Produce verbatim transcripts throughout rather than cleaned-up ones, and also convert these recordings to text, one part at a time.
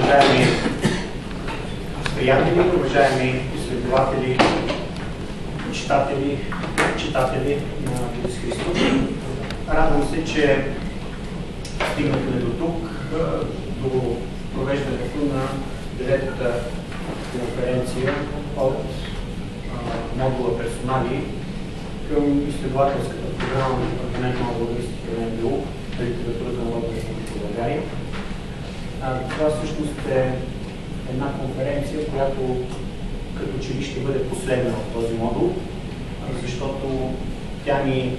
уважаеми приятели, уважаеми изследователи, читатели, читатели на Борис Христов. Радвам се, че стигнахме до тук, до провеждането на деветата конференция от модула персонали към изследователската програма на Департамент на българистика на МГУ, литературата на Народна република България. Това всъщност е една конференция, която като че ли ще бъде последна в този модул, защото тя ни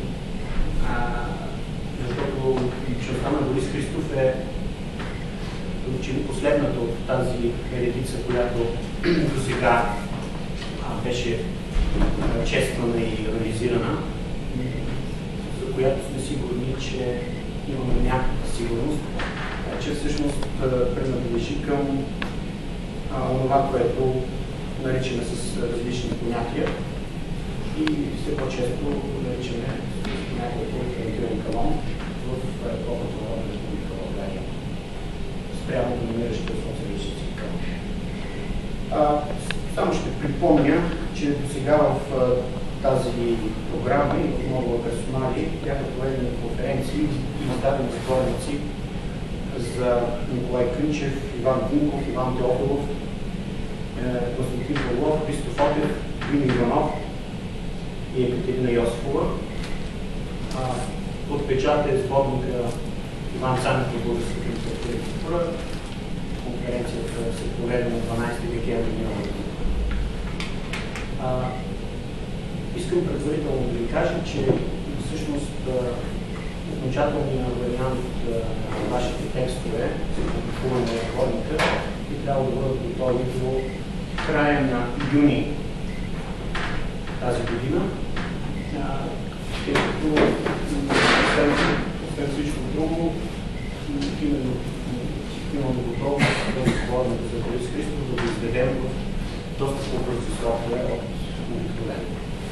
защото личността на Борис Христов е като че ли последната от тази редица, която до сега беше чествана и реализирана, за която сме сигурни, че имаме някаква сигурност, че всъщност принадлежи към това, което наричаме с различни понятия и все по-често наричаме с понятието референтиран канон в епохата на Народна република България, спрямо доминиращите социалистически канон. Само ще припомня, че до сега в тази програма и в модула персонали бяха проведени конференции и издадени сборници за Николай Кънчев, Иван Динков, Иван Теодоров, Константин Павлов, Христо Фотев, Вили Иванов и Екатерина Йосифова. Под печата е сборника Иван Цанев и българската литература и култура. Конференцията се проведе на дванадесети декември миналата година. Искам предварително да ви кажа, че всъщност окончателният вариант на вашите текстове за публикуване на сборника би трябвало да бъдат готови до края на юни тази година, тъй като след всичко друго имаме готовност да сборника за Борис Христов да го издадем в доста по-бързи срокове от обикновено.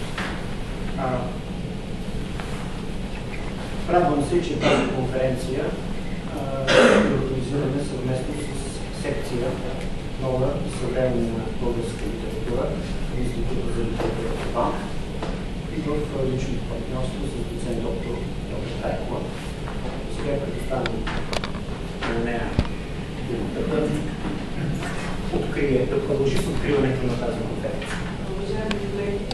Радвам се, че тази конференция е организирана съвместно с секция нова съвременна българска литература в Института за литература в БАН и в личното партньорство с доцент доктор Йорга Тайкова. Сега предоставям на нея думата да продължи с откриването на тази конференция. Уважаеми колеги,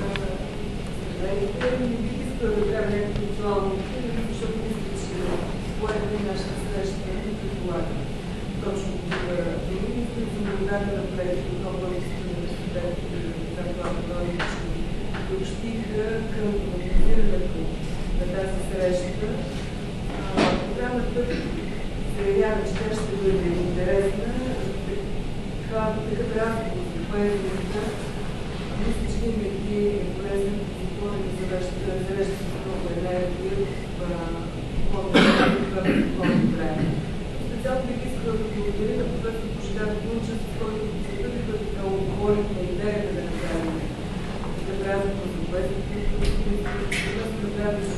не бих искала да правя някакво визуално откриване, защото мисля, че поедаме нашата среща и предполага точно такива думи. Искам да благодаря на колегите от Българския университет и Централна че приобщиха към организирането на тази среща. Програмата заявява, че тя ще бъде интересна. Това такъв разговор за поезията. Мисля, че винаги е полезен да зарежда с много енергия в по-добро време. Специално бих искала да благодаря на професор Божидар Дунчев, с който се съдиха да отговорим на идеята да направим да правим за поезията, да се направим за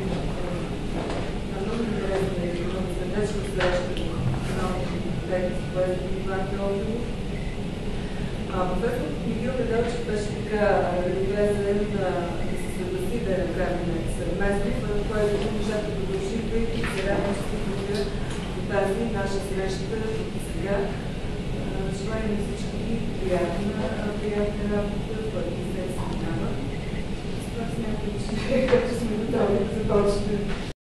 на много интересна и много сърдечна среща в науката библиотека с поезията и Иван Теодоров. Професор Михаил Неделчев беше така любезен да се съгласи да направим съвместно, в което можете да продължите и се радвам, че стигнете до тази наша среща и сега. Желаем на всички приятна, приятна работа, който се създава. С това смятам, че както сме готови да започнем.